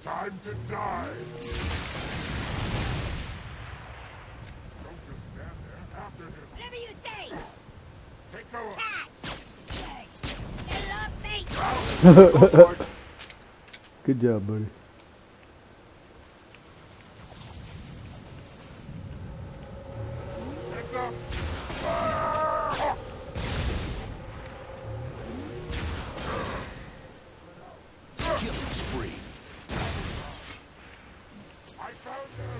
Time to die. Don't just stand there. After him. Whatever you say. Take cover. Cat. Get off me. Good job, buddy. Heads up. Killing spree. I found them.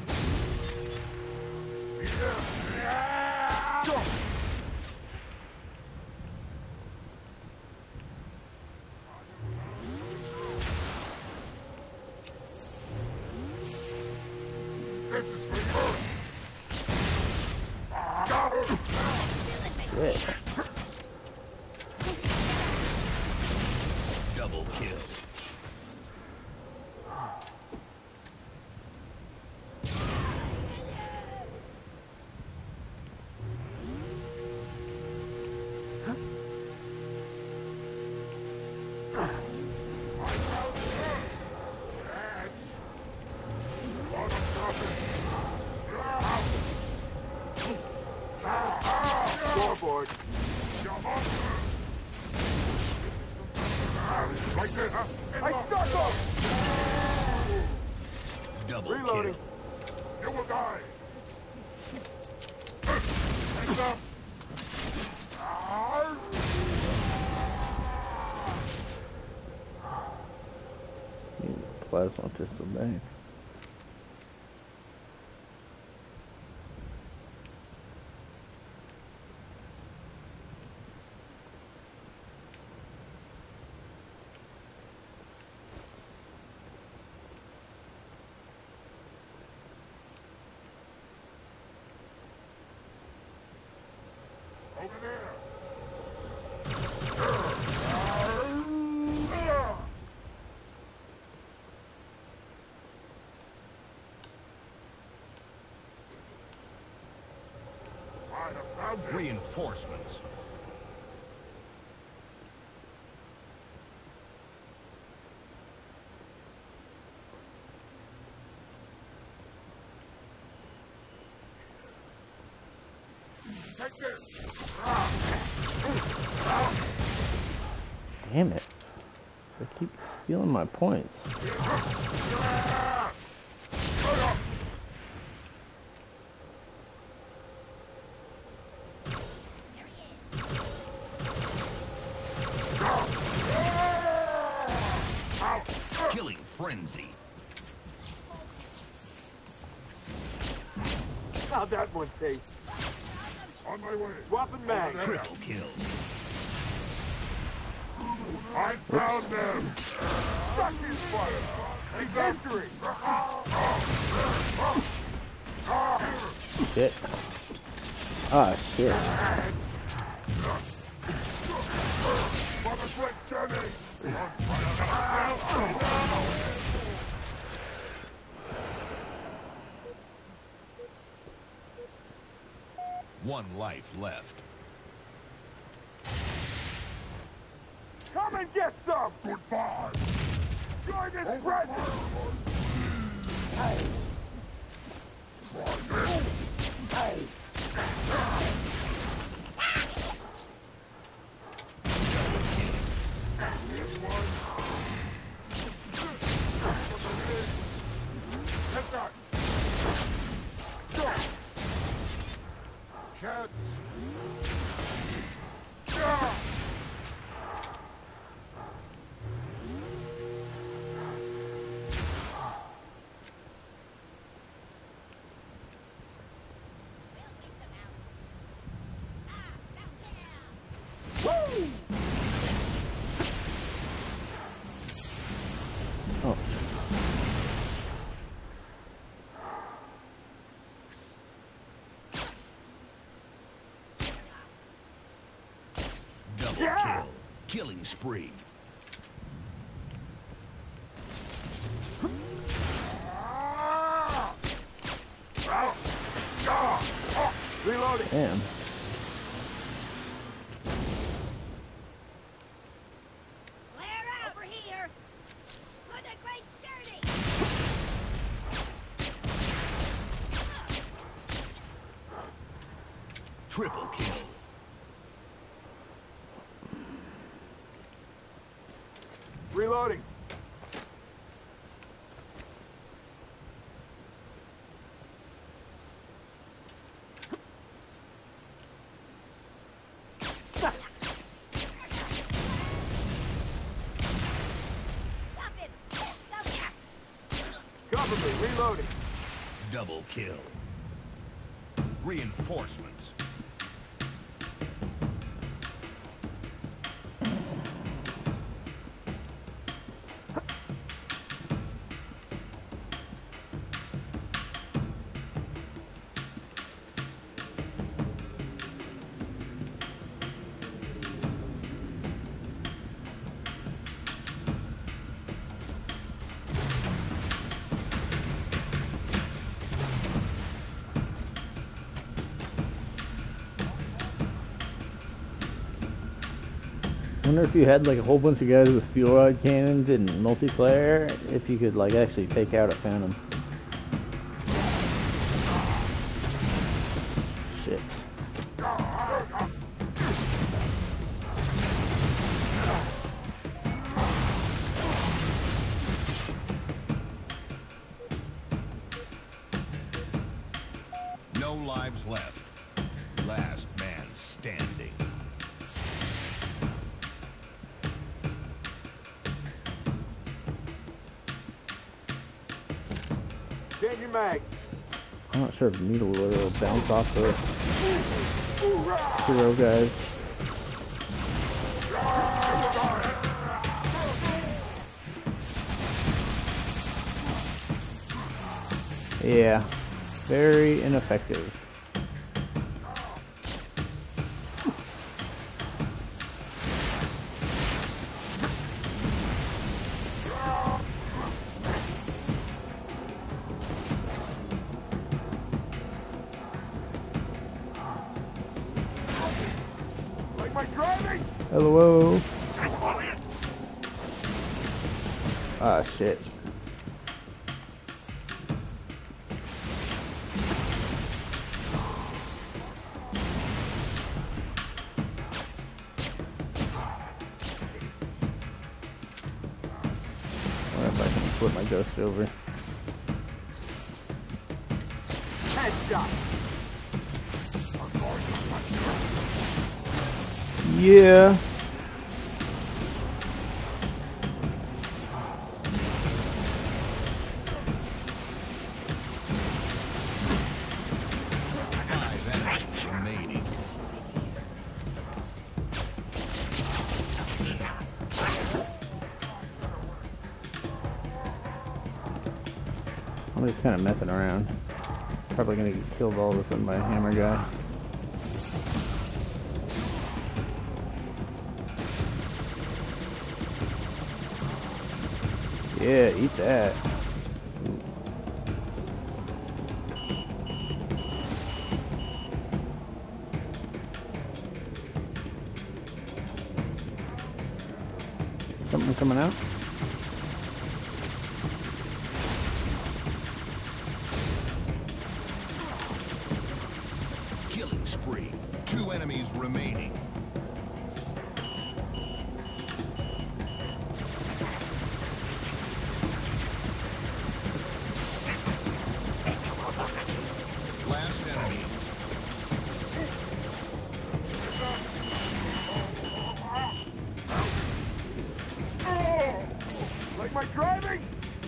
This is for you. Shit. Double kill. Scoreboard. Right there, huh? I stuck up. Double Reloading. kill. You will die. Heads up. Plasma pistol bang. Over there. I have found it. Reinforcements. Take this. Damn it. They keep stealing my points. Killing frenzy. How'd that one taste? On my way. Swapping mags. Triple kill. I found them. Stuck his fire. It's history. Shit. Ah, shit. For the quick journey. One life left. Come and get some. Goodbye. Enjoy this present. Cats. Oh. Double kill. Killing spree. Reloading. Damn. Flare out over here. For the great journey. Triple kill. Reloading. Stop it! Stop it! Cover me. Reloading. Double kill. Reinforcements. I wonder if you had like a whole bunch of guys with fuel rod cannons in multiplayer, if you could like actually take out a phantom. Shit. No lives left. Last man standing. Changing mags. I'm not sure if needle will bounce off the hero guys. Yeah, very ineffective. Like my driving? Hello. Ah, shit. I wonder if I can flip my ghost over. Headshot. Yeah. Five enemies remaining. I'm just kind of messing around. Probably gonna get killed all of a sudden by a hammer guy. Yeah, eat that. Something coming out? Killing spree. 2 enemies remaining. Last enemy. Like my driving?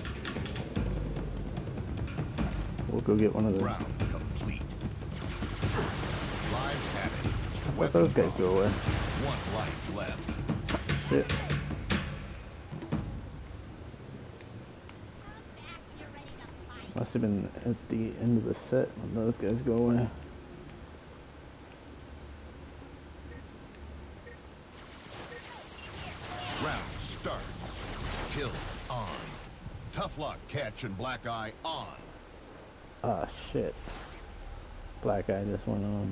We'll go get one of those. Round complete. Lives added. Let those guys go away. 1 life left. Shit. You're ready to fight. Must have been at the end of the set when those guys go away. Round start. Tilt on. Tough luck, catch, and black eye on. Ah, shit. Black eye just went on.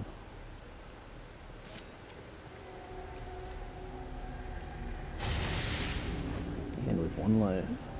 And with 1 life.